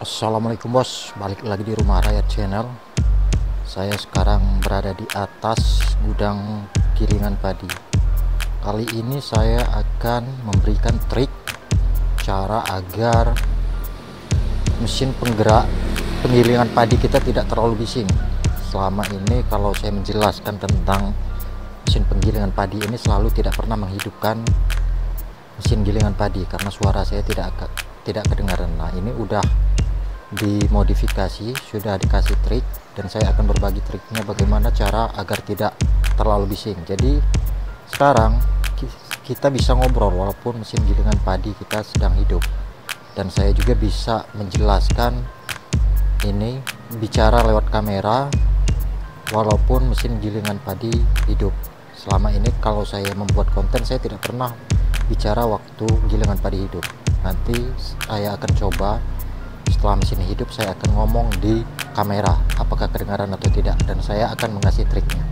Assalamualaikum bos, balik lagi di Rumah Rakyat Channel. Saya sekarang berada di atas gudang gilingan padi. Kali ini saya akan memberikan trik cara agar mesin penggerak penggilingan padi kita tidak terlalu bising. Selama ini kalau saya menjelaskan tentang mesin penggilingan padi ini selalu tidak pernah menghidupkan mesin gilingan padi karena suara saya tidak kedengaran. Nah, ini udah dimodifikasi, sudah dikasih trik, dan saya akan berbagi triknya bagaimana cara agar tidak terlalu bising. Jadi sekarang kita bisa ngobrol walaupun mesin gilingan padi kita sedang hidup, dan saya juga bisa menjelaskan ini bicara lewat kamera walaupun mesin gilingan padi hidup. Selama ini kalau saya membuat konten saya tidak pernah bicara waktu gilingan padi hidup. Nanti saya akan coba setelah mesin hidup, saya akan ngomong di kamera apakah kedengaran atau tidak, dan saya akan mengasih triknya.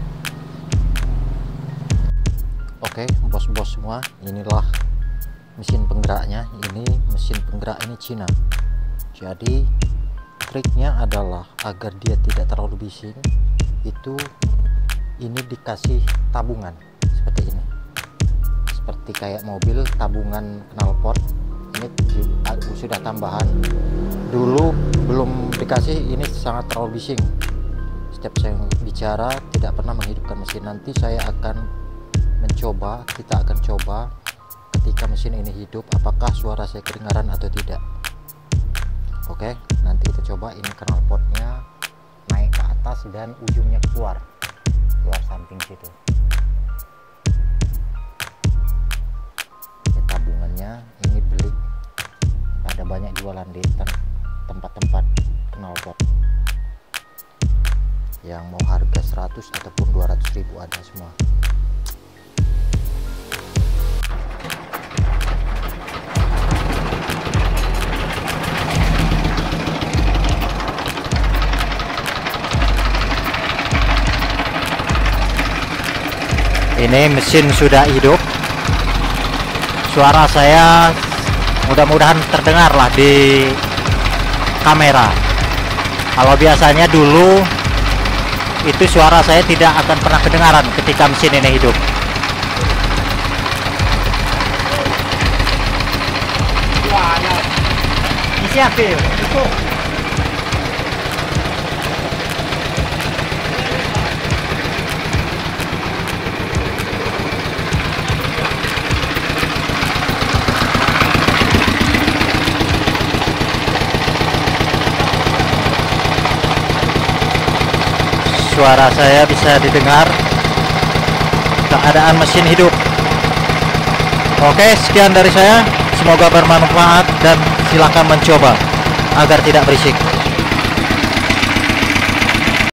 Oke bos-bos semua, inilah mesin penggeraknya. Ini mesin penggerak ini Cina. Jadi triknya adalah agar dia tidak terlalu bising, itu ini dikasih tabungan seperti ini, seperti kayak mobil tabungan knalpot. Ini sudah tambahan, dulu belum dikasih, ini sangat terlalu bising. Setiap saya bicara tidak pernah menghidupkan mesin. Nanti saya akan mencoba, kita akan coba ketika mesin ini hidup apakah suara saya kedengaran atau tidak. Oke, nanti kita coba. Ini knalpotnya naik ke atas dan ujungnya keluar samping situ. Ini tabungannya, ini beli, ada banyak jualan di tempat-tempat knalpot yang mau harga 100 ataupun 200.000 ada semua. Ini mesin sudah hidup. Suara saya mudah-mudahan terdengar lah di kamera. Kalau biasanya dulu itu suara saya tidak akan pernah kedengaran ketika mesin ini hidup. Suara saya bisa didengar, keadaan mesin hidup. Oke, sekian dari saya, semoga bermanfaat dan silakan mencoba agar tidak berisik.